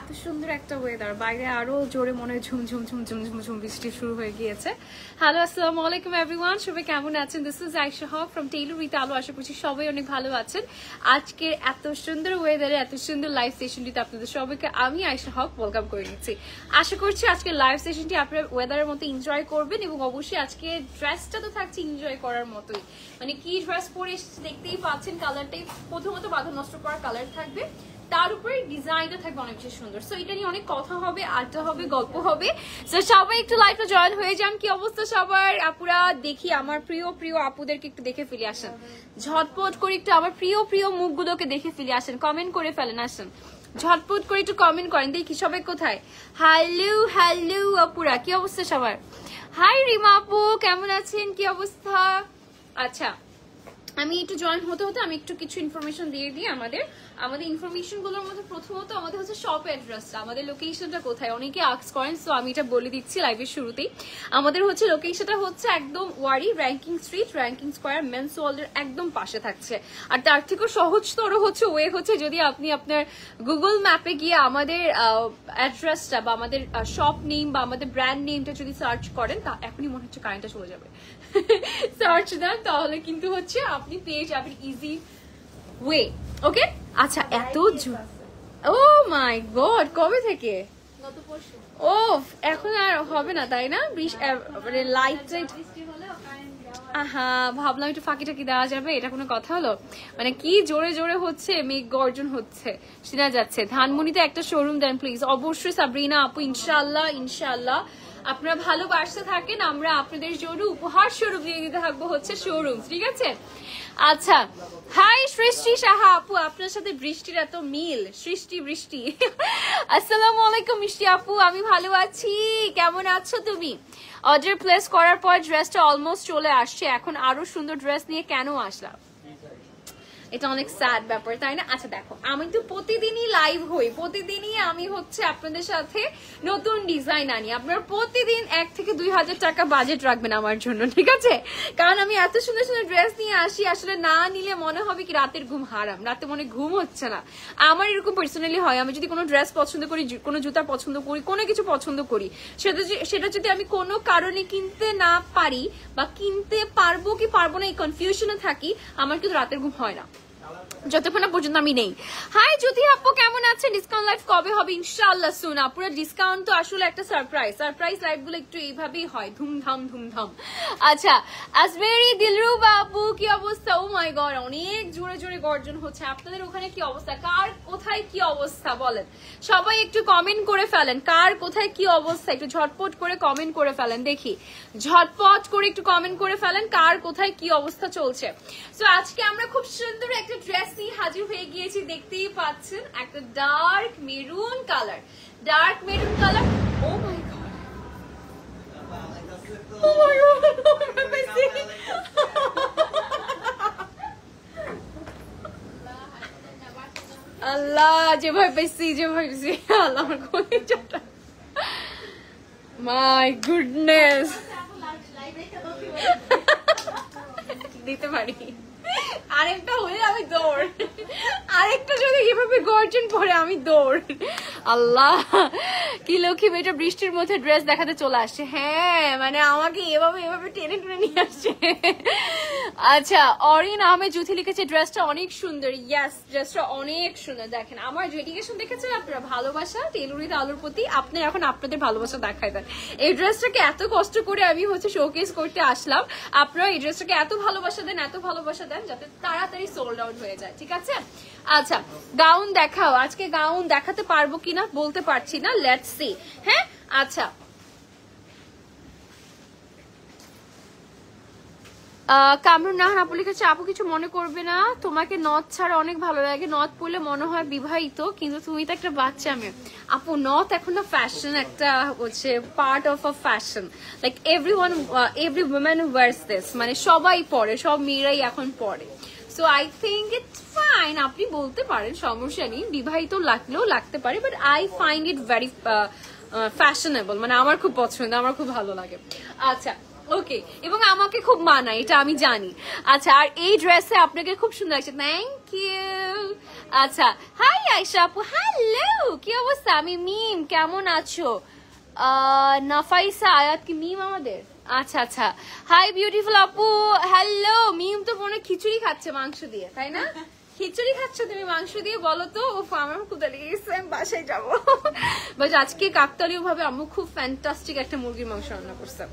এত সুন্দর একটা ওয়েদার, বাইরে আরো জোরে মনে হয় ঝুমঝুম ঝুমঝুম ঝুমঝুম বৃষ্টি শুরু হয়ে গিয়েছে। হ্যালো, আসসালামু আলাইকুম এভরিওয়ান, সবাই কেমন আছেন? This is Ayesha Haque from tailor with Alo. আশা করছি সবাই অনেক ভালো আছেন। আজকের এত সুন্দর ওয়েদারে এত সুন্দর লাইভ সেশনটিতে আপনাদের সবাইকে আমি আয়েশা হক ওয়েলকাম করে নিচ্ছি। আশা করছি আজকের লাইভ সেশনটি আপনারা ওয়েদারের মতো এনজয় করবেন এবং অবশ্যই আজকে ড্রেসটা তো থাকছে এনজয় করার মতোই। মানে কি ড্রেস পরে এসেছি দেখতেই পাচ্ছেন, কালারটাই প্রথমত বাধা নষ্ট করার কালার থাকবে, তার উপরে ডিজাইনটা থাকবে অনেক বেশি সুন্দর। সো এটা নিয়ে অনেক কথা হবে, আড্ডা হবে, গল্প হবে। সো সবাই একটু লাইভে জয়েন হয়ে যান। কি অবস্থা সবার? আপুরা দেখি আমার প্রিয় প্রিয় আপুদেরকে একটু দেখে ফেলে আসেন, ঝটপট করে একটু আমার প্রিয় প্রিয় মুখগুলোকে দেখে ফেলে আসেন, কমেন্ট করে ফেলেন, আসেন ঝটপট করে একটু কমেন্ট করেন, দেখি সবাই কোথায়। হ্যালো হ্যালো আপুরা, কি অবস্থা সবার? হাই রিমা আপু, কেমন আছেন? কি অবস্থা? আচ্ছা, আমি একটু জয়েন হতে হতে আমি একটু কিছু ইনফরমেশন দিয়ে দিই। আমাদের ইনফরমেশন গুলোর মধ্যে প্রথমত আমাদের হচ্ছে শপ অ্যাড্রেসটা, আমাদের লোকেশনটা কোথায় অনেকে আস্ক করেন। সো আমি এটা বলে দিচ্ছি লাইভের শুরুতেই। আমাদের হচ্ছে লোকেশনটা হচ্ছে একদম Wari Rankin Street, Rankin Square, Men's ওয়ার্ল্ডের একদম পাশে থাকছে। আর তার থেকেও সহজতর হচ্ছে ওয়ে হচ্ছে যদি আপনি আপনার গুগল ম্যাপে গিয়ে আমাদের অ্যাড্রেসটা বা আমাদের শপ নেম বা আমাদের ব্র্যান্ড নেমটা যদি সার্চ করেন, তা এখনই মনে হচ্ছে কারেন্টটা চলে যাবে, সার্চ দেন তাহলে কিন্তু হচ্ছে আপনি পেয়ে যাবেন ইজি ওয়ে। ওকে, আচ্ছা এত ও মাই গড, কবে থেকে? ও এখন আর হবে না তাই না? মানে লাইট টাইট, আহা ভাবলাম একটু ফাঁকি টাকি দেওয়া যাবে, এটা কোনো কথা হলো? মানে কি জোরে জোরে হচ্ছে, মেঘ গর্জন হচ্ছে, শোনা যাচ্ছে। ধানমনিতে একটা শোরুম দেন প্লিজ। অবশ্যই সাবরিনা আপু, ইনশাআল্লাহ ইনশাআল্লাহ আপনারা ভালোবাসতে থাকেন, আমরা আপনাদের জন্য উপহার স্বরূপ দিয়ে দিতে থাকবো হচ্ছে শোরুম, ঠিক আছে? আচ্ছা, হাই সৃষ্টি সাহা আপু, আপনার সাথে বৃষ্টির এত মিল, সৃষ্টি বৃষ্টি। আসসালামু আলাইকুম মিষ্টি আপু, আমি ভালো আছি, কেমন আছো তুমি? অর্ডার প্লেস করার পর ড্রেসটা অলমোস্ট চলে আসছে, এখন আরো সুন্দর ড্রেস নিয়ে কেন আসলাম? এটা অনেক স্যাড ব্যাপার তাই না? আচ্ছা দেখো, আমি তো প্রতিদিনই লাইভ হই, প্রতিদিনই আমি হচ্ছে আপনাদের সাথে নতুন ডিজাইন আনি। আপনারা প্রতিদিন 1 থেকে 2,000 টাকা বাজেট রাখবেন আমার জন্য, ঠিক আছে? কারণ আমি এত সুন্দর সুন্দর ড্রেস নিয়ে আসি, আসলে না নিলে মনে হবে কি রাতের ঘুম হারাম, রাতে মনে ঘুম হচ্ছে না। আমার এরকম পার্সোনালি হয়, আমি যদি কোনো ড্রেস পছন্দ করি, কোনো জুতা পছন্দ করি, কোনো কিছু পছন্দ করি, সেটা যদি আমি কোনো কারণে কিনতে না পারি বা কিনতে পারবো কি পারবো না এই কনফিউশনে থাকি, আমার কিন্তু রাতের ঘুম হয় না যতক্ষণ না পর্যন্ত আমি নেই। হাই জ্যোতি আপু, কেমন আছেন? ডিসকাউন্ট লাইভ কবে হবে? ইনশাআল্লাহ সুন। আপুরা ডিসকাউন্ট তো আসলে একটা সারপ্রাইজ লাইভ গুলো একটু এইভাবেই হয়, ধুমধাম ধুমধাম। আচ্ছা, আজমেরি দিলরুবা আপু, কি অবস্থা? ও মাই গড, অনেক জোরে জোরে গর্জন হচ্ছে। আপনাদের ওখানে কি অবস্থা? কার কোথায় কি অবস্থা বলেন, সবাই একটু কমেন্ট করে ফেলেন, কার কোথায় কি অবস্থা একটু ঝটপট করে কমেন্ট করে ফেলেন, দেখি ঝটপট করে একটু কমেন্ট করে ফেলেন কার কোথায় কি অবস্থা চলছে। সো আজকে আমরা খুব সুন্দর একটা ড্রেস হাজির হয়ে গিয়েছি, দেখতেই পাচ্ছেন, একটা dark maroon colour, oh my god, oh my god, আল্লাহ যে ভয় পেয়েছি, আল্লাহ আমার কলিজাটা, মাই গুডনেস, দিতে পারি আরেকটা হলে আমি দৌড়, আরেকটা যদি এভাবে গর্জন পরে আমি দৌড়। আল্লাহ কি লক্ষ্মী মেয়েটা বৃষ্টির মধ্যে ড্রেস দেখাতে চলে আসছে। হ্যাঁ মানে আমাকে এভাবে টেনে টেনে নিয়ে আসছে। আচ্ছা, অরিন আহমেদ জুথি লিখেছে ড্রেসটা অনেক সুন্দর। ইয়েস, ড্রেসটা অনেক সুন্দর। দেখেন আমার ডেডিকেশন দেখেছেন আপনারা, ভালোবাসা টেইলর উইথ আলোর প্রতি। আপনি এখন আপনাদের ভালোবাসা দেখায় দেন। এই ড্রেসটাকে এত কষ্ট করে আমি হচ্ছে শোকেস করতে আসলাম, আপনারা এই ড্রেসটাকে এত ভালোবাসা দেন যাতে তাড়াতাড়ি সোল্ড আউট হয়ে যায়, ঠিক আছে? আচ্ছা, গাউন দেখাও। আজকে গাউন দেখাতে পারবো কিনা বলতে পারছি না, লেটস সি। হ্যাঁ আচ্ছা, কামরুন নাহান আপু লিখেছে, আপু কিছু মনে করবে না, তোমাকে নথ ছাড়া অনেক ভালো লাগে, নথ পরলে মনে হয় বিবাহিত, কিন্তু তুমি তো একটা বাচ্চা মেয়ে। আপু নথ এখন না ফ্যাশন, একটা হচ্ছে part of a fashion, like every women wears this, মানে সবাই পরে, সব মেয়েরাই এখন পরে। So I think it's fine, আপনি বলতে পারেন, সমস্যা নেই, বিবাহিত লাগলেও লাগতে পারে, but I find it very fashionable, মানে আমার খুব পছন্দ, আমার খুব ভালো লাগে। আচ্ছা ওকে, এবং আমাকে খুব মানায়, এটা আমি জানি। আচ্ছা, আর এই ড্রেসে আপনাকে খুব সুন্দর লাগছে, থ্যাংক ইউ। আচ্ছা, হাই আয়শা আপু, হ্যালো, কি অবস্থা? আমি মিম, কেমন আছো? নাফাইসা আয়াত কি মিম আমাদের? আচ্ছা আচ্ছা, হাই বিউটিফুল আপু, হ্যালো। মিম তো মনে খিচুড়ি খাচ্ছে মাংস দিয়ে, তাই না? খিচুড়ি খাচ্ছ তুমি মাংস দিয়ে? বলো তো। ও আমার কোথা লেগে গেছে, আমি বাসায় যাবো। বাট আজকে কাকতালীয় ভাবে আম্মু খুব ফ্যান্টাস্টিক একটা মুরগির মাংস রান্না করছে।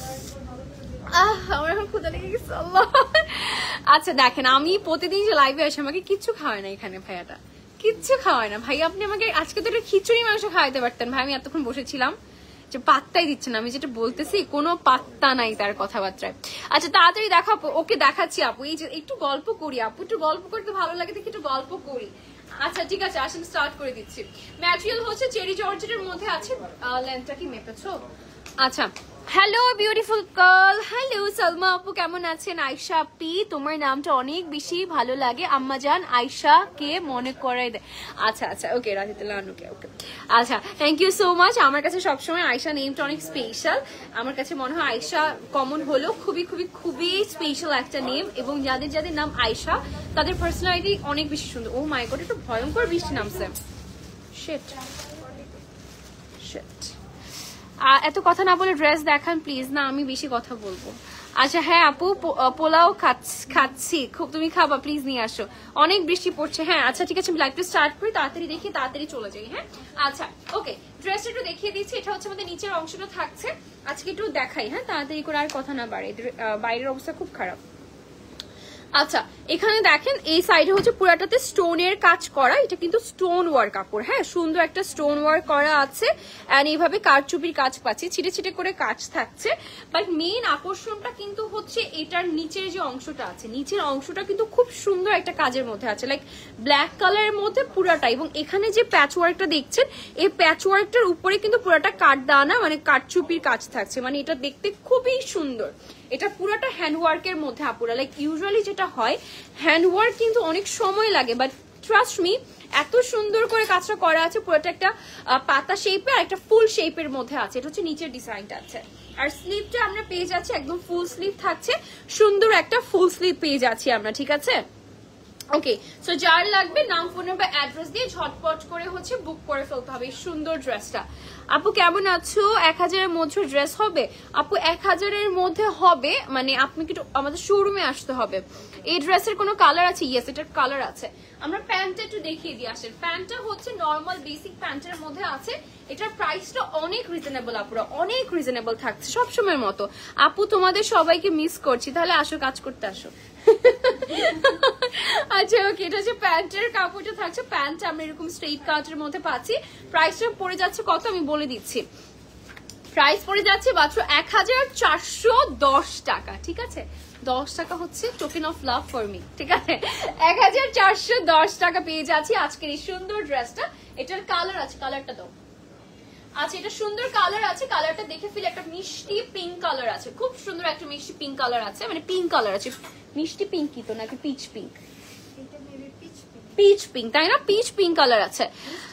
আমার এখন ক্ষুধা লেগে গেছে, আল্লাহ। আচ্ছা দেখেন, আমি প্রতিদিন যে লাইভে আসি আমাকে কিচ্ছু খাওয়ায় না এখানে, ভাইয়াটা কিচ্ছু খাওয়ায় না। ভাই আপনি আমাকে আজকে তো একটা খিচুড়ি মাংস খাওয়াইতে পারতেন ভাই, আমি এতক্ষণ বসেছিলাম। যে পাত্তাই দিচ্ছে না, আমি যেটা বলতেছি কোনো পাত্তা নাই তার কথাবার্তায়। আচ্ছা তাড়াতাড়ি দেখা, ওকে দেখাচ্ছি আপু। এই যে একটু গল্প করি আপু, একটু গল্প করতে ভালো লাগে, দেখি একটু গল্প করি। আচ্ছা ঠিক আছে, আসেন স্টার্ট করে দিচ্ছি। ম্যাটেরিয়াল হচ্ছে চেরি জর্জেটের মধ্যে আছে। লেন্থটা কি মেপেছো? আচ্ছা, hello beautiful girl, hello Salma আপু, কেমন আছেন? আয়শা আপি, তোমার নামটা অনেক বেশি ভালো লাগে, আম্মা জান আয়শা কে মনে করে দেয়। আচ্ছা আচ্ছা, ওকে, রাজিতুল্লাহ আনুকে, ওকে। আচ্ছা, থ্যাংক ইউ সো মাচ। আমার কাছে সবসময় আয়শা নেমটা অনেক স্পেশাল। আমার কাছে মনে হয় আয়শা কমন হলো খুবই খুবই খুবই স্পেশাল একটা নেম, এবং যাদের যাদের নাম আয়শা তাদের পার্সোনালিটি অনেক বেশি সুন্দর। ও মাই গড, একটু ভয়ঙ্কর বৃষ্টি নামছে। শিট শিট, এত কথা না বলে ড্রেস দেখান প্লিজ। না, আমি বেশি কথা বলবো। আচ্ছা হ্যাঁ আপু, পোলাও খাচ্ছি খুব, তুমি খাবা, প্লিজ নিয়ে আসো। অনেক বৃষ্টি পড়ছে। হ্যাঁ আচ্ছা ঠিক আছে, আমি লাইভটা স্টার্ট করি, তাড়াতাড়ি দেখি, তাড়াতাড়ি চলে যাই। হ্যাঁ আচ্ছা ওকে, ড্রেসটা একটু দেখিয়ে দিচ্ছি। এটা হচ্ছে আমাদের নিচের অংশটা থাকছে, আজকে একটু দেখাই। হ্যাঁ তাড়াতাড়ি করে, আর কথা না বাড়ে, বাইরের অবস্থা খুব খারাপ। আচ্ছা এখানে দেখেন, এই সাইডে হচ্ছে পুরাটাতে স্টোনের কাজ করা, এটা কিন্তু স্টোন ওয়ার্ক কাপড়। হ্যাঁ সুন্দর একটা স্টোন ওয়ার্ক করা আছে, এন্ড এইভাবে কারচুপির কাজ পাচ্ছি, ছিটে ছিটে করে কাজ থাকছে। বাট মেইন আকর্ষণটা কিন্তু হচ্ছে এটার নিচের যে অংশটা আছে, নিচের অংশটা কিন্তু খুব সুন্দর একটা কাজের মধ্যে আছে, লাইক ব্ল্যাক কালারের মধ্যে পুরাটা। এবং এখানে যে প্যাচ ওয়ার্কটা দেখছেন, এই প্যাচ ওয়ার্কটার উপরে কিন্তু পুরাটা কাঠদানা মানে কারচুপির কাজ থাকছে, মানে এটা দেখতে খুবই সুন্দর। এটা পুরাটা হ্যান্ডওয়ার্কের মধ্যে আপুরা, লাইক ইউজুয়ালি যেটা হয় হ্যান্ডওয়ার্ক কিন্তু অনেক সময় লাগে, বাট ট্রাস্ট মি এত সুন্দর করে কাজটা করা আছে। পুরোটা একটা পাতা শেপের, একটা ফুল শেপের মধ্যে আছে। এটা হচ্ছে নিচের ডিজাইনটা আছে, আর স্লিভটা আমরা পেয়ে যাচ্ছি একদম ফুল স্লিভ থাকছে, সুন্দর একটা ফুল স্লিভ পেয়ে যাচ্ছি আমরা, ঠিক আছে। ওকে, সো যার লাগবে নাম, ফোন নাম্বার, অ্যাড্রেস দিয়ে ঝটপট করে হচ্ছে বুক করে ফেলতে হবে এই সুন্দর ড্রেসটা। আপু কেমন আছো? 1000-এর মধ্যে ড্রেস হবে আপু? 1000-এর মধ্যে হবে, মানে আপনি কি আমাদের শোরুমে আসতে হবে। এই ড্রেসের কোনো কালার আছে? ইয়েস, এটার কালার আছে। আমরা প্যান্টটা একটু দেখিয়ে দিয়ে আসেন। প্যান্টটা হচ্ছে নর্মাল বেসিক প্যান্টের মধ্যে আছে। এটার প্রাইসটা অনেক রিজনেবল আপুরা, অনেক রিজনেবল থাকছে সবসময়ের মতো। আপু তোমাদের সবাইকে মিস করছি, তাহলে আসো, কাজ করতে আসো। আচ্ছা ওকে, এটা হচ্ছে প্যান্টের কাপড়টা থাকছে। প্যান্ট আমরা এরকম স্ট্রেট কাটের মধ্যে পাচ্ছি। প্রাইসটা পড়ে যাচ্ছে কত আমি বলে দিচ্ছি। প্রাইস পড়ে যাচ্ছে মাত্র 1410 টাকা, ঠিক আছে। 10 টাকা হচ্ছে token of love for me, ঠিক আছে। 1410 টাকা পেয়ে যাচ্ছি আজকের এই সুন্দর ড্রেসটা। এটার কালার আছে, কালারটা দাও। আচ্ছা এটা সুন্দর কালার আছে, কালারটা দেখে ফেলে, একটা মিষ্টি পিঙ্ক কালার আছে, খুব সুন্দর একটা মিষ্টি পিঙ্ক কালার আছে, মানে পিঙ্ক কালার আছে। মিষ্টি পিঙ্ক কি তো নাকি পিচ পিঙ্ক? পিচ পিঙ্ক, তাই না? পিচ পিঙ্ক কালার আছে।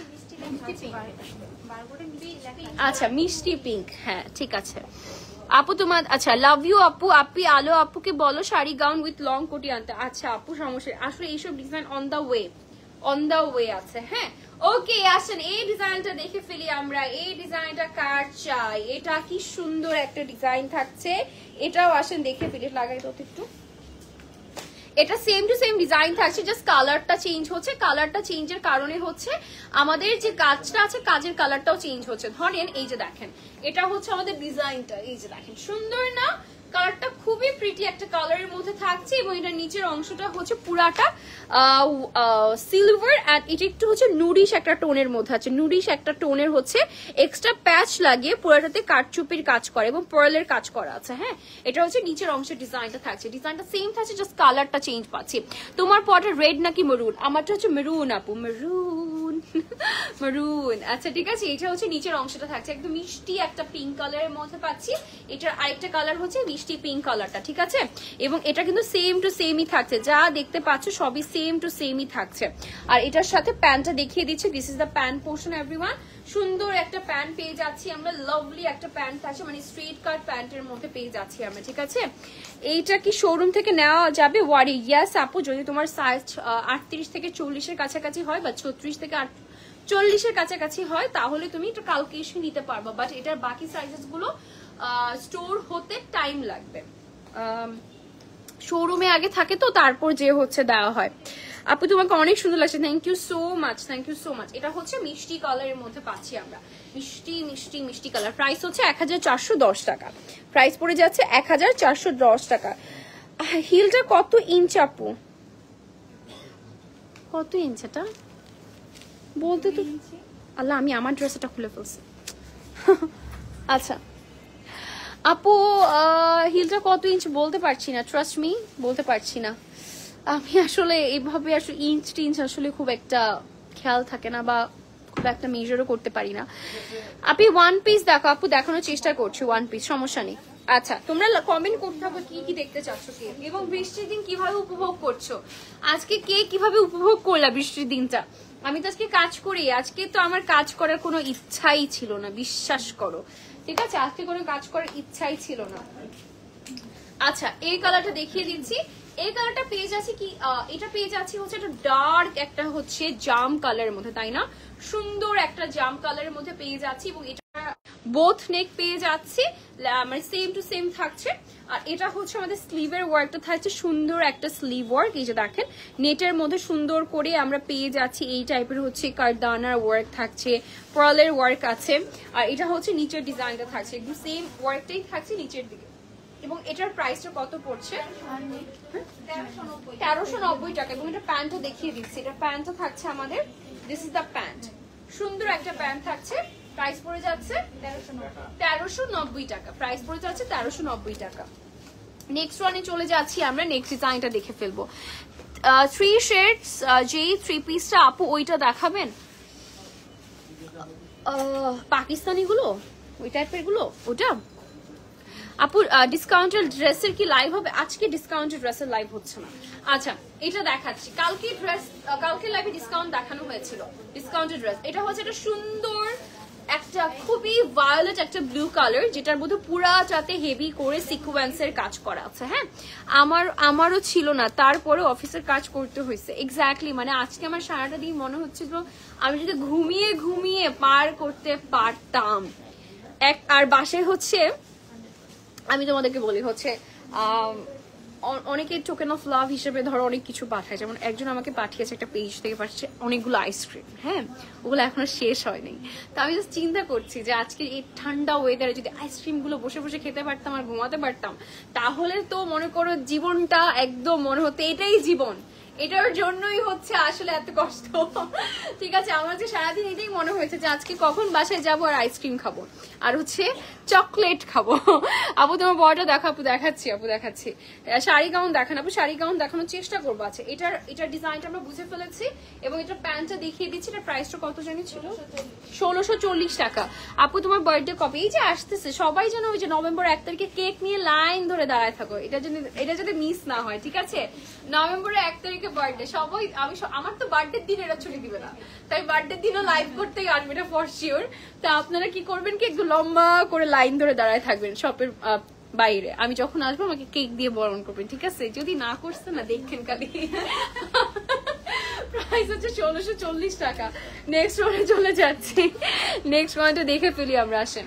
আচ্ছা মিষ্টি পিঙ্ক, হ্যাঁ ঠিক আছে আপু তোমার। আচ্ছা লাভ ইউ আপু। আপি আলো আপুকে বলো শাড়ি গাউন উইথ লং কোটি আনতে। আচ্ছা আপু সমস্যা, আসলে এইসব design on the way, on the way আছে। হ্যাঁ ওকে, আসেন এই ডিজাইনটা দেখে ফেলি আমরা। এই ডিজাইনটা কার চাই? এটা কি সুন্দর একটা ডিজাইন থাকছে, এটাও আসেন দেখে ফেলি। লাগাই তো একটু, এটা সেম টু সেম ডিজাইন থাকছে, জাস্ট কালারটা চেঞ্জ হচ্ছে। কালারটা চেঞ্জের কারণে হচ্ছে আমাদের যে কাজটা আছে, কাজের কালারটাও চেঞ্জ হচ্ছে। ধরেন এই যে দেখেন, এটা হচ্ছে আমাদের ডিজাইনটা, এই যে দেখেন সুন্দর না? কালারটা খুবই প্রিটি একটা কালারের মধ্যে থাকছে, এবং এটা নিচের অংশটা হচ্ছে পুরাটা সিলভার, আর এটা একটু হচ্ছে নুডিশ একটা টোনের মধ্যে আছে। নুডিশ একটা টোনের হচ্ছে এক্সট্রা প্যাচ লাগিয়ে পুরাটাতে কারচুপির কাজ করে এবং পার্লের কাজ করা আছে। হ্যাঁ এটা হচ্ছে নিচের অংশের ডিজাইনটা থাকছে, ডিজাইনটা সেম থাকছে, জাস্ট কালারটা চেঞ্জ পাচ্ছি। তোমার পটা রেড নাকি মেরুন? আমারটা হচ্ছে মেরুন আপু, মেরুন। মারুন। আচ্ছা ঠিক আছে, এটা হচ্ছে নিচের অংশটা থাকছে একদম মিষ্টি একটা পিঙ্ক কালারের মধ্যে পাচ্ছি। এটার আরেকটা কালার হচ্ছে মিষ্টি পিঙ্ক কালারটা, ঠিক আছে? এবং এটা কিন্তু সেম টু সেমই থাকছে, যা দেখতে পাচ্ছ সবই সেম টু সেমই থাকছে। আর এটার সাথে প্যান্টটা দেখিয়ে দিচ্ছি, this is the pant portion everyone. সুন্দর একটা প্যান্ট পেয়ে যাচ্ছি আমরা, লাভলি একটা প্যান্ট আছে, মানে স্ট্রেট কাট প্যান্টের মধ্যে পেয়ে যাচ্ছি আমরা, ঠিক আছে? এইটা কি শোরুম থেকে নেওয়া যাবে ওয়ারি? ইয়াস আপু, যদি তোমার সাইজ 38 থেকে 40-এর কাছাকাছি হয় বা 36 থেকে 40-এর কাছাকাছি হয় তাহলে তুমি এটা কালকে এসে নিতে পারবা, বাট এটার বাকি সাইজেস গুলো স্টোর হতে টাইম লাগবে। শোরুমে আগে থাকে তো, তারপর যে হচ্ছে দেওয়া হয়। আপু তোমাকে অনেক সুন্দর লাগছে, thank you so much, thank you so much. এটা হচ্ছে মিষ্টি কালারের মধ্যে পাচ্ছি আমরা, মিষ্টি মিষ্টি মিষ্টি কালার। প্রাইস হচ্ছে 1410 টাকা, প্রাইস পড়ে যাচ্ছে 1410 টাকা। হিলটা কত ইঞ্চ আপু? কত ইঞ্চ এটা বলতে তো, আল্লাহ আমি আমার ড্রেসটা খুলে ফেলছি। আচ্ছা আপু, হিলটা কত ইঞ্চ বলতে পারছি না, ট্রাস্ট মি বলতে পারছি না। আমি আসলে এইভাবে আসলে ইঞ্চ টিঞ্চ আসলে খুব একটা খেয়াল থাকে না, বা খুব একটা মেজারও করতে পারি না। আপনি ওয়ান পিস দেখো আপু, দেখানোর চেষ্টা করছি ওয়ান পিস, সমস্যা নেই। আচ্ছা তোমরা কমেন্ট করতে হবে কি কি দেখতে চাচ্ছ কে, এবং বৃষ্টির দিন কিভাবে উপভোগ করছো। আজকে কে কিভাবে উপভোগ করলা বৃষ্টির দিনটা? আমি তো আজকে কাজ করি, আজকে তো আমার কাজ করার কোনো ইচ্ছাই ছিল না, বিশ্বাস করো, ঠিক আছে? আজকে কোনো কাজ করার ইচ্ছাই ছিল না। আচ্ছা এই কালারটা দেখিয়ে দিচ্ছি, এই কালারটা পেয়ে যাচ্ছি কি, এটা পেয়ে যাচ্ছি হচ্ছে একটা ডার্ক একটা হচ্ছে জাম কালারের মধ্যে, তাই না? সুন্দর একটা জাম কালারের মধ্যে পেয়ে যাচ্ছি, এবং এটা বোথ নেক পেয়ে যাচ্ছি, মানে সেম টু সেম থাকছে। আর এটা হচ্ছে আমাদের স্লিভের ওয়ার্কটা থাকছে, সুন্দর একটা স্লিভ ওয়ার্ক, এই যে দেখেন নেটের মধ্যে সুন্দর করে আমরা পেয়ে যাচ্ছি এই টাইপের হচ্ছে কারদানার ওয়ার্ক থাকছে, পার্লের ওয়ার্ক আছে। আর এটা হচ্ছে নিচের ডিজাইনটা থাকছে, একদম সেম ওয়ার্কটাই থাকছে নিচের দিকে। এবং এটার প্রাইসটা কত পড়ছে? 1390 টাকা। এবং এটা প্যান্টও দেখিয়ে দিচ্ছি, এটা প্যান্টও থাকছে আমাদের, দিস ইজ দ্য প্যান্ট, সুন্দর একটা প্যান্ট থাকছে। প্রাইস পড়ে যাচ্ছে 1390 টাকা, প্রাইস পড়ে যাচ্ছে 1390 টাকা। নেক্সট ওয়ানে চলে যাচ্ছি আমরা, নেক্সট ডিজাইনটা দেখে ফেলবো। 3 শেডস যে 3 পিসটা আপু ওইটা দেখাবেন, পাকিস্তানি গুলো ওই টাইপের গুলো, ওটা আপু ডিসকাউন্টেড ড্রেসের কি লাইভ হবে? আজকে ডিসকাউন্টেড ড্রেসের লাইভ হচ্ছে না। আচ্ছা এটা দেখাচ্ছি, কালকে ড্রেস, কালকে লাইভে ডিসকাউন্ট দেখানো হয়েছিল, ডিসকাউন্টেড ড্রেস। এটা হচ্ছে একটা সুন্দর একটা খুবই ভায়োলেট একটা ব্লু কালার, যেটার মধ্যে পুরাটাতে হেভি করে সিকোয়েন্সের কাজ করা আছে। হ্যাঁ আমারও ছিল না, তারপরে অফিসের কাজ করতে হয়েছে। এক্স্যাক্টলি, মানে আজকে আমার সারাটা দিন মনে হচ্ছিল আমি যদি ঘুমিয়ে ঘুমিয়ে পার করতে পারতাম। আর বাসায় হচ্ছে আমি তোমাদেরকে বলি হচ্ছে অনেকে টোকেন অফ লাভ হিসেবে ধরো অনেক কিছু পাঠায়, যেমন একজন আমাকে পাঠিয়েছে একটা পেজ থেকে পাঠিয়েছে অনেকগুলো আইসক্রিম, হ্যাঁ ওগুলো এখনো শেষ হয়নি। তো আমি জাস্ট চিন্তা করছি যে আজকে এই ঠান্ডা ওয়েদারে যদি আইসক্রিম গুলো বসে বসে খেতে পারতাম আর ঘুমাতে পারতাম, তাহলে তো মনে করো জীবনটা একদম মনে হতো এটাই জীবন, এটার জন্যই হচ্ছে আসলে এত কষ্ট। ঠিক আছে, আমার যে সারাদিন এটাই মনে হয়েছে যে আজকে কখন বাসায় যাবো আর আইসক্রিম খাবো আর হচ্ছে চকলেট খাবো। আপু তোমার বড়টা দেখো, আপু দেখাচ্ছি, আপু দেখাচ্ছি। শাড়ি গাউন দেখান আপু, শাড়ি গাউন দেখানোর চেষ্টা করবো। আছে এটার ডিজাইনটা আমরা বুঝে ফেলেছি, এবং এটা প্যান্টটা দেখিয়ে দিচ্ছি। এটা প্রাইসটা কত জানি ছিল? 1640 টাকা। আপু তোমার বার্থডে কবে? এই যে আসতেছে, সবাই যেন ওই যে নভেম্বর 1 তারিখে কেক নিয়ে লাইন ধরে দাঁড়ায় থাকো, এটা যদি মিস না হয়, ঠিক আছে? নভেম্বরের 1 তারিখে বার্থডে, সবাই আমার তো বার্থডের দিন এরা ছুটি দিবে না, তাই বার্থডের দিনও লাইভ করতেই আসবে, এটা ফর শিওর। তা আপনারা কি করবেন কি একটু লম্বা করে লাইন ধরে দাঁড়ায় থাকবেন শপের বাইরে, আমি যখন আসবো আমাকে কেক দিয়ে বরণ করবেন, ঠিক আছে? যদি না করছে না দেখেন খালি। প্রাইস হচ্ছে 1640 টাকা। নেক্সট ওয়ানে চলে যাচ্ছি, নেক্সট ওয়ানটা দেখে ফেলি আমরা, আসেন।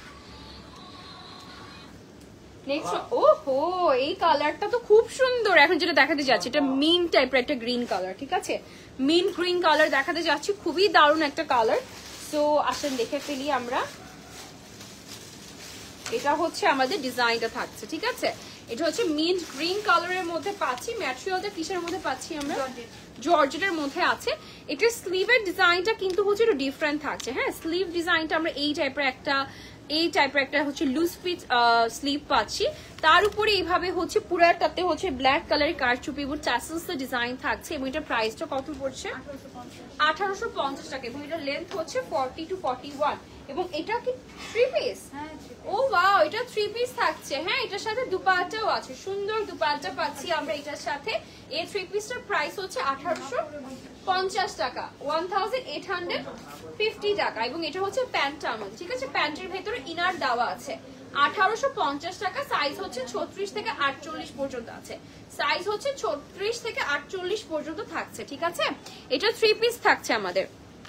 ওহো এই কালারটা তো খুব সুন্দর। এখন যেটা দেখাতে যাচ্ছি এটা মিন টাইপের একটা গ্রিন কালার, ঠিক আছে? মিন গ্রিন কালার দেখাতে যাচ্ছি, খুবই দারুণ একটা কালার। সো আসেন দেখে ফেলি আমরা। এটা হচ্ছে আমাদের ডিজাইনটা থাকছে, ঠিক আছে? এটা হচ্ছে মিন্ট গ্রিন কালারের মধ্যে পাচ্ছি। ম্যাটেরিয়ালটা কিসের মধ্যে পাচ্ছি আমরা? জর্জেটের মধ্যে আছে। এটার স্লিভের ডিজাইনটা কিন্তু হচ্ছে একটু ডিফারেন্ট থাকছে। হ্যাঁ স্লিভ ডিজাইনটা আমরা এই টাইপের একটা হচ্ছে লুজ ফিট স্লিভ পাচ্ছি। তার উপরে এইভাবে হচ্ছে পুরাটাতে হচ্ছে ব্ল্যাক কালারের কারচুপি এবং ট্যাসেলস ডিজাইন থাকছে এবং এটা প্রাইসটা কত পড়ছে 1850 টাকা এবং এটা লেন্থ হচ্ছে 40 to 41 এবং এটা কি 3 পিস ও ওয়াও এটা 3 পিস থাকছে হ্যাঁ এটার সাথে দুপাট্টাও আছে সুন্দর দুপাট্টা পাচ্ছি আমরা এটার সাথে এই 3 পিসটার প্রাইস হচ্ছে 1850 টাকা 1850 টাকা এবং এটা হচ্ছে প্যান্টটা আমাদের ঠিক আছে প্যান্টের ভেতরে ইনার দেওয়া আছে 1850 টাকা সাইজ হচ্ছে 36 থেকে 48 পর্যন্ত আছে সাইজ হচ্ছে 36 থেকে 48 পর্যন্ত থাকছে ঠিক আছে এটা 3 পিস থাকছে আমাদের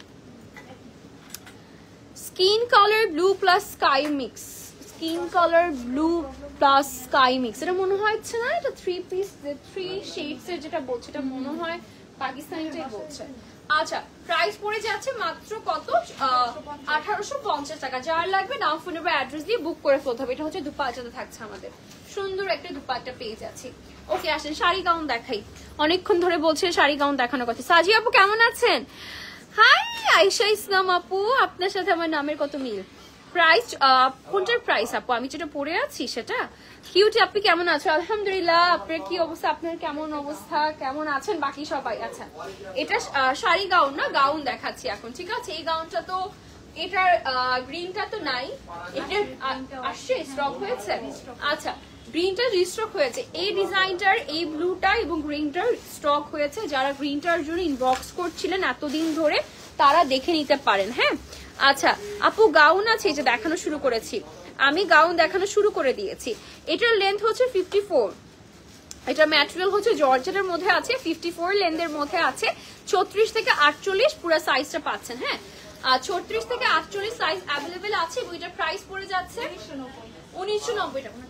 skin colour blue plus sky mix skin colour blue plus sky mix এটা মনে হচ্ছে না এটা 3 পিস 3 শেডস এর যেটা বলছে এটা মনে হয় পাকিস্তানিটাই বলছে আচ্ছা প্রাইস পড়ে যাচ্ছে মাত্র কত 1850 টাকা যার লাগবে নাম ফোন নাম্বার অ্যাড্রেস দিয়ে বুক করে ফেলতে হবে এটা হচ্ছে দুপাট্টাতে থাকছে আমাদের সুন্দর একটা দুপাট্টা পেয়ে যাচ্ছি ওকে আসেন শাড়ি গাউন দেখাই অনেকক্ষণ ধরে বলছে শাড়ি গাউন দেখানোর কথা সাজি আপু কেমন আছেন হাই আয়েশা ইসলাম আপু আপনার সাথে আমার নামের কত মিল প্রাইস কোনটার প্রাইস আপু আমি যেটা পরে আছি সেটা কিউটি আপনি কেমন আছো আলহামদুলিল্লাহ আপনার কি অবস্থা আপনার কেমন অবস্থা কেমন আছেন বাকি সবাই আচ্ছা এটা শাড়ি গাউন না গাউন দেখাচ্ছি এখন ঠিক আছে এই গাউনটা তো এটার গ্রিনটা তো নাই এটা আসছে স্টক হয়েছে আচ্ছা গ্রিনটা রিস্টক হয়েছে এই ডিজাইনটার এই ব্লুটা এবং গ্রিনটার স্টক হয়েছে যারা গ্রিনটার জন্য ইনবক্স করছিলেন এতদিন ধরে তারা দেখে নিতে পারেন হ্যাঁ আচ্ছা আপু গাউন আছে এই যে দেখানো শুরু করেছি আমি গাউন দেখানো শুরু করে দিয়েছি এটার লেন্থ হচ্ছে 54 এটা ম্যাটেরিয়াল হচ্ছে জর্জেটের মধ্যে আছে 54 লেন্থের মধ্যে আছে 36 থেকে 48 পুরো সাইজটা পাচ্ছেন হ্যাঁ 36 থেকে 48 সাইজ अवेलेबल আছে এবং এটার প্রাইস পড়ে যাচ্ছে 1990 টাকা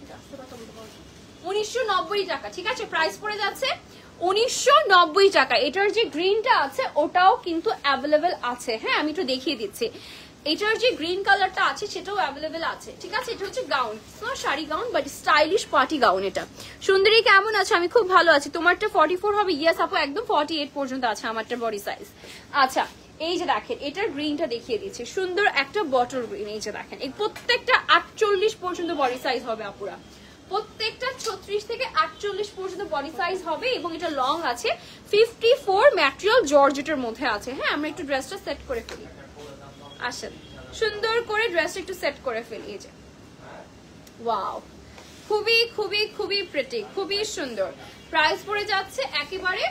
1990 টাকা ঠিক আছে প্রাইস পড়ে যাচ্ছে 1990 টাকা এটার যে গ্রিনটা আছে ওটাও কিন্তু अवेलेबल আছে হ্যাঁ আমি একটু দেখিয়ে দিচ্ছি এটার যে গ্রিন কালারটা আছে সেটাও अवेलेबल আছে ঠিক আছে এটা হচ্ছে gown sari gown but stylish party gown এটা সুন্দরী কেমন আছে আমি খুব ভালো আছি তোমারটা 44 হবে ইয়েস আপু একদম 48 পর্যন্ত আছে আমারটা বডি সাইজ আচ্ছা এই যে দেখেন এটার গ্রিনটা দেখিয়ে দিচ্ছি সুন্দর একটা বটল গ্রিন এই যে দেখেন এই প্রত্যেকটা 48 পর্যন্ত বডি সাইজ হবে আপুরা প্রত্যেকটা 36 থেকে 48 পর্যন্ত বডি সাইজ হবে এবং এটা লং আছে 54 ম্যাটেরিয়াল জর্জেটের মধ্যে আছে হ্যাঁ আমরা একটু ড্রেসটা সেট করে ফেলি আসেন সুন্দর করে ড্রেসটা একটু সেট করে ফেলি এই যে ওয়াও খুবই খুবই খুবই প্রিটি খুবই সুন্দর প্রাইস পড়ে যাচ্ছে একেবারে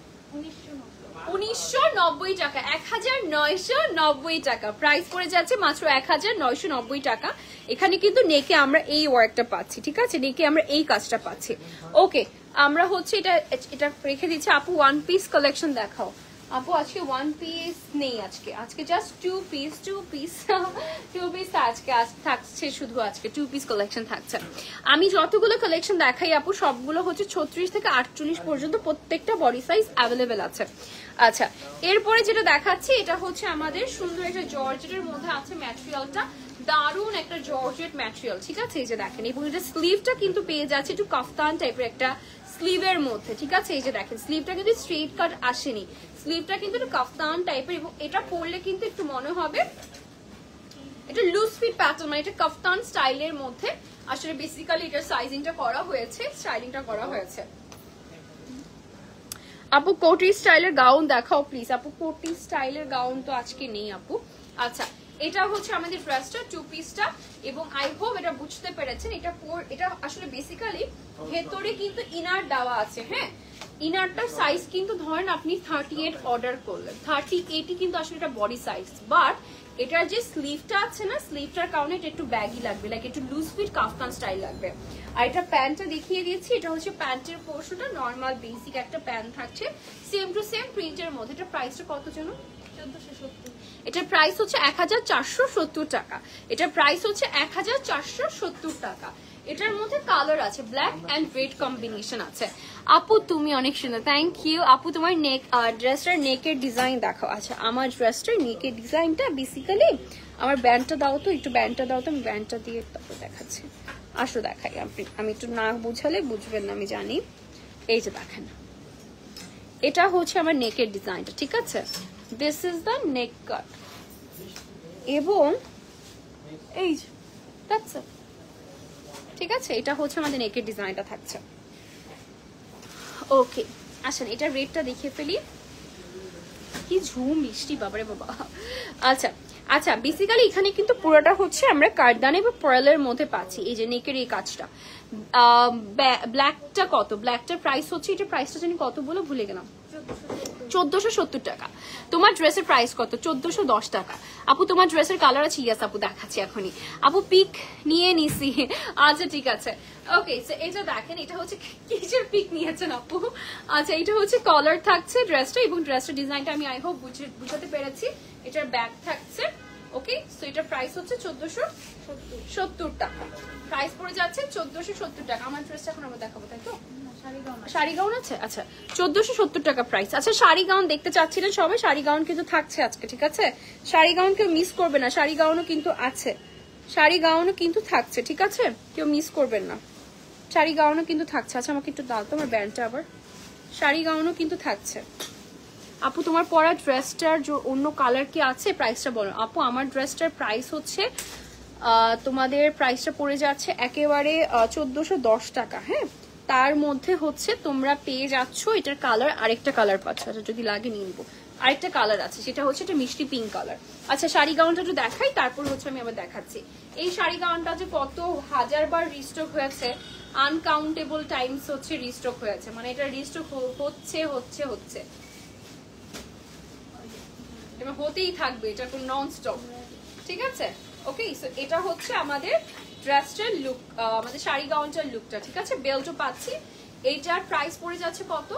1990 টাকা 1990 টাকা প্রাইস পড়ে যাচ্ছে মাত্র 1990 টাকা এখানে কিন্তু নেকে আমরা এই ওয়ার্কটা পাচ্ছি ঠিক আছে নেকে আমরা এই কাজটা পাচ্ছি ওকে আমরা হচ্ছে এটা রেখে দিচ্ছি আপু ওয়ান পিস কালেকশন দেখাও আপু আজকে ওয়ান পিস নেই আজকে জাস্ট টু পিস আজকে থাকছে শুধু আজকে টু পিস কালেকশন থাকছে আমি যতগুলো কালেকশন দেখাই আপু সবগুলো হচ্ছে 36 থেকে 48 পর্যন্ত প্রত্যেকটা বডি সাইজ अवेलेबल আছে আচ্ছা এরপরে যেটা দেখাচ্ছি এটা হচ্ছে আমাদের সুন্দর একটা জর্জেটের মধ্যে আছে ম্যাটেরিয়ালটা দারুন একটা জর্জেট ম্যাটেরিয়াল ঠিক আছে এই যে দেখেন এবং এটা স্লিভটা কিন্তু পেয়ে যাচ্ছে একটু কাফতান টাইপের একটা স্লিভের মধ্যে ঠিক আছে এই যে দেখেন স্লিভটা কিন্তু স্ট্রেট কাট আসেনি স্লিভটা কিন্তু একটু কাফতান টাইপের এবং এটা পরলে কিন্তু একটু মনে হবে এটা লুজ ফিট প্যাটার্ন মানে এটা কাফতান স্টাইলের মধ্যে আসলে বেসিক্যালি এটা সাইজিংটা করা হয়েছে স্টাইলিংটা করা হয়েছে আপু কোটি স্টাইলের গাউন দেখাও প্লিজ আপু কোটি স্টাইলের গাউন তো আজকে নেই আপু আচ্ছা এটা হচ্ছে আমাদের ড্রেসটা টু পিসটা এবং আই হোপ এটা বুঝতে পেরেছেন এটা আসলে বেসিক্যালি ভেতরে কিন্তু ইনার দেওয়া আছে হ্যাঁ ইনারটার সাইজ কিন্তু ধরেন আপনি 38 অর্ডার করলেন 38ই কিন্তু আসলে এটা বডি সাইজ বাট এটার যে স্লিভটা আছে না স্লিভটার কারণে এটা একটু ব্যাগি লাগবে লাইক একটু লুজ ফিট কাফতান স্টাইল লাগবে আর এটা প্যান্টটা দেখিয়ে দিচ্ছি এটা হচ্ছে প্যান্টের পোর্শনটা নরমাল বেসিক একটা প্যান্ট থাকছে সেম টু সেম প্রিন্টের মধ্যে এটা প্রাইসটা কত জানো 1470 এটার প্রাইস হচ্ছে 1470 টাকা এটার প্রাইস হচ্ছে 1470 টাকা এটার মধ্যে কালার আছে ব্ল্যাক এন্ড রেড কম্বিনেশন আছে আপু তুমি অনেক সুন্দর থ্যাংক ইউ আপু তোমার নেক ড্রেসটার নেকের ডিজাইন দেখাও আচ্ছা আমার ড্রেসটার নেকের ডিজাইনটা বেসিক্যালি আমার ব্যান্ডটা দাও তো একটু ব্যান্ডটা দাও তো আমি ব্যান্ডটা দিয়ে তারপর দেখাচ্ছি আসো দেখাই আমি একটু না বুঝালে বুঝবেন না আমি জানি এই যে দেখেন এটা হচ্ছে আমার নেকের ডিজাইনটা ঠিক আছে this is the neck cut এবং এই যে দ্যাটস ইট ঠিক আছে, এটা হচ্ছে আমাদের নেকের ডিজাইনটা থাকছে। ওকে আসেন এটা রেটটা দেখিয়ে ফেলি, কি ঝুম মিষ্টি বাবারে বাবা। আচ্ছা আচ্ছা, বেসিক্যালি এখানে কিন্তু পুরোটা হচ্ছে আমরা কারদানে বা পার্লের মধ্যে পাচ্ছি। এই যে নেকের এই কাজটা, ব্ল্যাকটা কত, ব্ল্যাকটার প্রাইস হচ্ছে, এটা প্রাইসটা জানি কত বলে ভুলে গেলাম, 1470 টাকা। তোমার ড্রেসের প্রাইস কত, 1410 টাকা। আপু তোমার ড্রেসের কালার আছে? ইয়াস আপু দেখাচ্ছি এখনই। আপু পিক নিয়ে নিছি, আচ্ছা ঠিক আছে। ওকে এটা দেখেন, এটা হচ্ছে কিসের পিক নিয়েছেন আপু? আচ্ছা এটা হচ্ছে কলার থাকছে ড্রেসটা, এবং ড্রেসটার ডিজাইনটা আমি আই হোপ বুঝাতে পেরেছি। এটার ব্যাগ থাকছে। ওকে সো এটার প্রাইস হচ্ছে 1470 টাকা, প্রাইস পড়ে যাচ্ছে 1470 টাকা। আমার ড্রেসটা এখন আমরা দেখাবো, তাই তো? শাড়ি গাউন আছে, আচ্ছা 1470 টাকা প্রাইস। আচ্ছা শাড়ি গাউন দেখতে চাচ্ছিলেন সবাই, শাড়ি গাউন কিন্তু থাকছে আজকে, ঠিক আছে? শাড়ি গাউন কেউ মিস করবে না, শাড়ি গাউনও কিন্তু আছে, শাড়ি গাউনও কিন্তু থাকছে, ঠিক আছে? কেউ মিস করবেন না, শাড়ি গাউনও কিন্তু থাকছে। আচ্ছা আমাকে একটু দাও তোমার ব্যান্ডটা আবার। শাড়ি গাউনও কিন্তু থাকছে। আপু তোমার পরা ড্রেসটার অন্য কালার কি আছে, প্রাইসটা বলো। আপু আমার ড্রেসটার প্রাইস হচ্ছে তোমাদের প্রাইসটা পড়ে যাচ্ছে একেবারে 1410 টাকা। হ্যাঁ তার মধ্যে হচ্ছে তোমরা পেয়ে যাচ্ছ এটার কালার, আরেকটা কালার পাচ্ছ, আচ্ছা যদি লাগে নিয়ে নিবো। আরেকটা কালার আছে, সেটা হচ্ছে একটা মিষ্টি পিঙ্ক কালার। আচ্ছা শাড়ি গাউনটা একটু দেখাই, তারপর হচ্ছে আমি আবার দেখাচ্ছি। এই শাড়ি গাউনটা যে কত হাজারবার রিস্টক হয়েছে, আনকাউন্টেবল টাইমস হচ্ছে রিস্টক হয়েছে, মানে এটা রিস্টক হচ্ছে হচ্ছে হচ্ছে, এটা হতেই থাকবে, এটা কোন নন স্টপ, ঠিক আছে? ওকে সো এটা হচ্ছে আমাদের ড্রেসটার লুক, আমাদের শাড়ি গাউনটার লুকটা, ঠিক আছে? বেল্টও পাচ্ছি। এইটার প্রাইস পড়ে যাচ্ছে কত,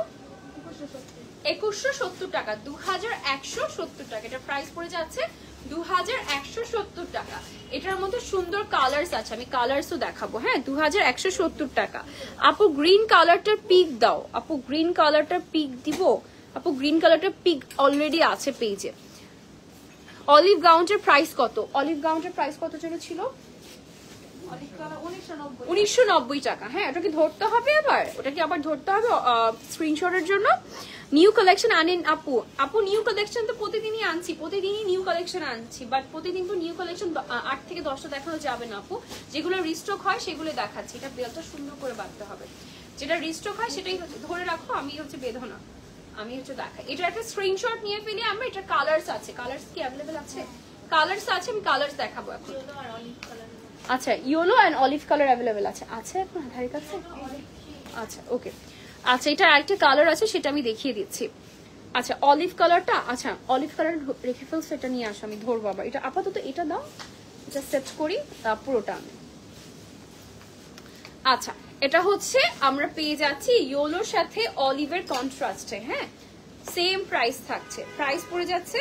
2170 টাকা, 2170 টাকা। এটার প্রাইস পড়ে যাচ্ছে 2170 টাকা। এটার মধ্যে সুন্দর কালার্স আছে, আমি কালার্সও দেখাবো। হ্যাঁ 2170 টাকা। আপু গ্রিন কালারটার পিক দাও, আপু গ্রিন কালারটার পিক দিব। আপু গ্রিন কালারটার পিক অলরেডি আছে পেজে। অলিভ গাউনটার প্রাইস কত, অলিভ গাউনটার প্রাইস কত যেন ছিল, 1990 টাকা। হ্যাঁ ওটাকে ধরতে হবে, আবার ওটাকে আবার ধরতে হবে স্ক্রিনশটের জন্য। নিউ কালেকশন আনেন আপু, আপু নিউ কালেকশন তো প্রতিদিনই আনছি, প্রতিদিনই নিউ কালেকশন আনছি, বাট প্রতিদিন তো নিউ কালেকশন 8 থেকে 10টা দেখানো যাবে না আপু, যেগুলো রিস্টক হয় সেগুলো দেখাচ্ছি। এটা বেলটা সুন্দর করে বাঁধতে হবে, যেটা রিস্টক হয় সেটাই ধরে রাখো, আমি হচ্ছে বেঁধো না, আমি হচ্ছে দেখাই। এটা একটা স্ক্রিনশট নিয়ে ফেলি আমরা। এটা কালার্স আছে, কালার্স কি অ্যাভেলেবেল আছে? কালার্স আছে, আমি কালার্স দেখাবো এখন। আচ্ছা yellow and olive colour available আছে, আছে আপনার হাতের কাছে? আচ্ছা ওকে, আচ্ছা এটা আরেকটা কালার আছে, সেটা আমি দেখিয়ে দিচ্ছি। আচ্ছা অলিভ কালারটা, আচ্ছা অলিভ কালার রেখে ফেলছো, এটা নিয়ে আসো, আমি ধরবো আবার। এটা আপাতত এটা দাও, এটা সেট করি, পুরোটা আমি। আচ্ছা এটা হচ্ছে আমরা পেয়ে যাচ্ছি ইয়েলোর সাথে অলিভের কন্ট্রাস্টে। হ্যাঁ সেম প্রাইস থাকছে, প্রাইস পড়ে যাচ্ছে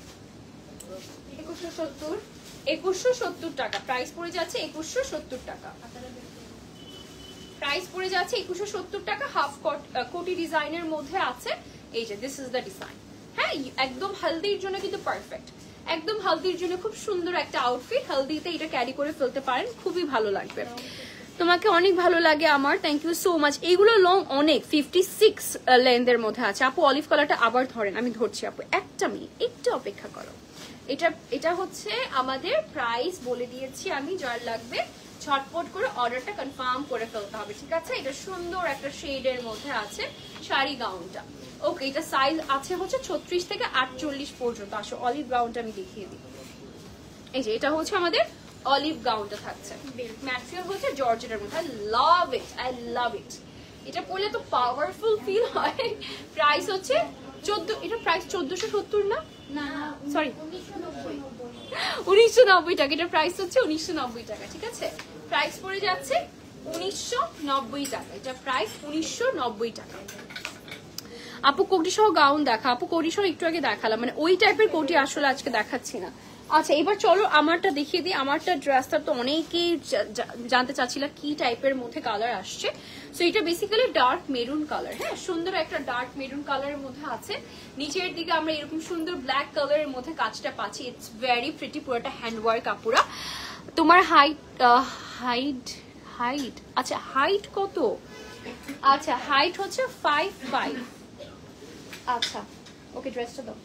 2170 টাকা, প্রাইস পড়ে যাচ্ছে 2170 টাকা, প্রাইস পড়ে যাচ্ছে 2170 টাকা। হাফ কোটি ডিজাইনের মধ্যে আছে। এই যে দিস ইজ দ্য ডিজাইন। হ্যাঁ একদম হলদির জন্য কিন্তু পারফেক্ট, একদম হলদির জন্য খুব সুন্দর একটা আউটফিট। হলদিতে এটা ক্যারি করে ফেলতে পারেন, খুবই ভালো লাগবে। তোমাকে অনেক ভালো লাগে আমার, থ্যাংক ইউ সো মাচ। এইগুলো লং অনেক, 56 লেন্থের মধ্যে আছে। আপু অলিভ কালারটা আবার ধরেন, আমি ধরছি আপু, একটা মিনিট একটু অপেক্ষা করো। এটা হচ্ছে আমাদের প্রাইস বলে দিয়েছি আমি, যার লাগবে ঝটপট করে অর্ডারটা কনফার্ম করে ফেলতে হবে, ঠিক আছে? এটা সুন্দর একটা শেডের মধ্যে আছে শাড়ি গাউনটা। ওকে এটা সাইজ আছে হচ্ছে 36 থেকে 48 পর্যন্ত। আসো অলিভ গাউনটা আমি দেখিয়ে দিই। এই যে এটা হচ্ছে আমাদের অলিভ গাউনটা থাকছে, ম্যাটেরিয়াল হচ্ছে জর্জেটের মধ্যে। I love it, I love it. এটা পরলে তো পাওয়ারফুল ফিল হয়। প্রাইস হচ্ছে 14, এটা প্রাইস 1470 না, সরি 1990 টাকা। এটা প্রাইস হচ্ছে 1990 টাকা, ঠিক আছে? প্রাইস পড়ে যাচ্ছে 1990 টাকা, এটা প্রাইস 1990 টাকা। আপু কোটি সহ গাউন দেখা, আপু কোটি সহ একটু আগে দেখালাম, মানে ওই টাইপের কোটি আসলে আজকে দেখাচ্ছি না। আচ্ছা এবার চলো আমারটা দেখিয়ে দিই। আমারটা ড্রেসটা তো অনেকেই জানতে চাচ্ছিল কি টাইপের মধ্যে কালার আসছে। সো এটা বেসিক্যালি ডার্ক মেরুন কালার। হ্যাঁ সুন্দর একটা ডার্ক মেরুন কালারের মধ্যে আছে। নিচের দিকে আমরা এরকম সুন্দর ব্ল্যাক কালারের মধ্যে কাজটা পাচ্ছি। ইটস ভেরি প্রিটি, পুরোটা হ্যান্ডওয়ার্ক আপুরা। তোমার হাইট আচ্ছা হাইট কত? আচ্ছা হাইট হচ্ছে 5'5". আচ্ছা ওকে ড্রেসটা দাও।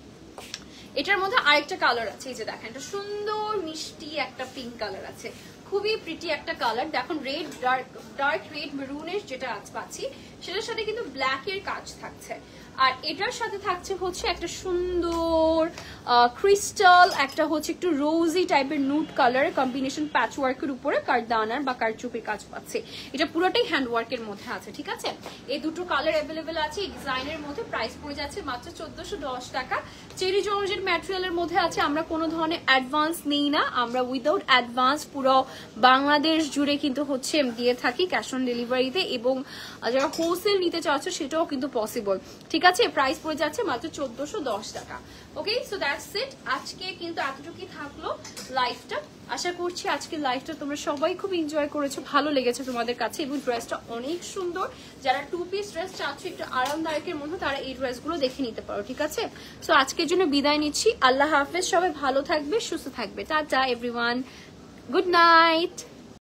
এটার মধ্যে আরেকটা কালার আছে, এই যে দেখেন, এটা সুন্দর মিষ্টি একটা পিঙ্ক কালার আছে, খুবই প্রিটি একটা কালার। দেখুন রেড, ডার্ক রেড মেরুনের যেটা পাচ্ছি সেটার সাথে কিন্তু ব্ল্যাকের কাজ থাকছে। আর এটার সাথে থাকছে হচ্ছে একটা সুন্দর ক্রিস্টাল, একটা হচ্ছে একটু রোজি টাইপের নুট কালার কম্বিনেশন প্যাচ ওয়ার্কের উপরে কারদানার বা কারচুপির কাজ পাচ্ছে। এটা পুরোটাই হ্যান্ড ওয়ার্কের মধ্যে আছে, ঠিক আছে। এই দুটো কালার অ্যাভেলেবেল আছে এই ডিজাইনের মধ্যে। প্রাইস পড়ে যাচ্ছে মাত্র 1410 টাকা। চেরি জর্জেট ম্যাটেরিয়ালের মধ্যে আছে। আমরা কোনো ধরনের অ্যাডভান্স নেই না, আমরা উইদাউট অ্যাডভান্স পুরো বাংলাদেশ জুড়ে কিন্তু হচ্ছে দিয়ে থাকি ক্যাশ অন ডেলিভারিতে, এবং যারা হোলসেল নিতে চাচ্ছ সেটাও কিন্তু পসিবল, ঠিক আছে। প্রাইস পড়ে যাচ্ছে মাত্র 1410 টাকা। Okay, so that's it. আজকে কিন্তু এতটুকুই থাকলো লাইভটা। আশা করছি আজকে লাইভটা তোমরা সবাই খুব এনজয় করেছো, ভালো লেগেছে তোমাদের কাছে, এবং ড্রেসটা অনেক সুন্দর। যারা 2 পিস ড্রেস চাচ্ছ একটু আরামদায়কের মধ্যে তারা এই ড্রেসগুলো দেখে নিতে পারো, ঠিক আছে। সো আজকের জন্য বিদায় নিচ্ছি। আল্লাহ হাফেজ, সবাই ভালো থাকবে, সুস্থ থাকবে। Tata everyone, good night.